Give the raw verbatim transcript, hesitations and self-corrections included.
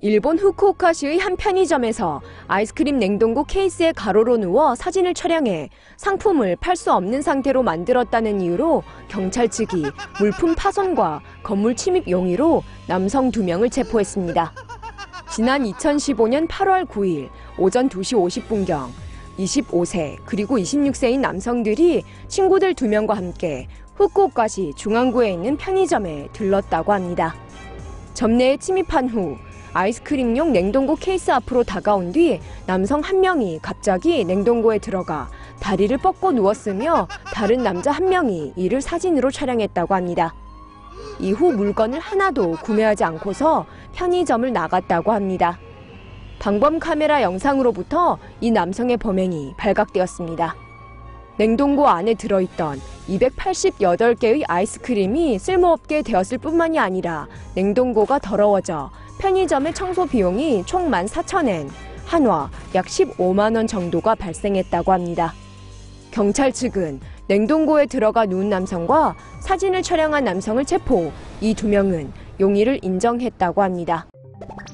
일본 후쿠오카시의 한 편의점에서 아이스크림 냉동고 케이스에 가로로 누워 사진을 촬영해 상품을 팔 수 없는 상태로 만들었다는 이유로 경찰 측이 물품 파손과 건물 침입 용의로 남성 두 명을 체포했습니다. 지난 이천십오 년 팔월 구일 오전 두 시 오십 분경 이십오 세 그리고 이십육 세인 남성들이 친구들 두 명과 함께 후쿠오카시 중앙구에 있는 편의점에 들렀다고 합니다. 점 내에 침입한 후 아이스크림용 냉동고 케이스 앞으로 다가온 뒤 남성 한 명이 갑자기 냉동고에 들어가 다리를 뻗고 누웠으며 다른 남자 한 명이 이를 사진으로 촬영했다고 합니다. 이후 물건을 하나도 구매하지 않고서 편의점을 나갔다고 합니다. 방범 카메라 영상으로부터 이 남성의 범행이 발각되었습니다. 냉동고 안에 들어있던 이백팔십팔 개의 아이스크림이 쓸모없게 되었을 뿐만이 아니라 냉동고가 더러워져 편의점의 청소 비용이 총 만 사천 엔, 한화 약 십오만 원 정도가 발생했다고 합니다. 경찰 측은 냉동고에 들어가 누운 남성과 사진을 촬영한 남성을 체포, 이 두 명은 용의를 인정했다고 합니다.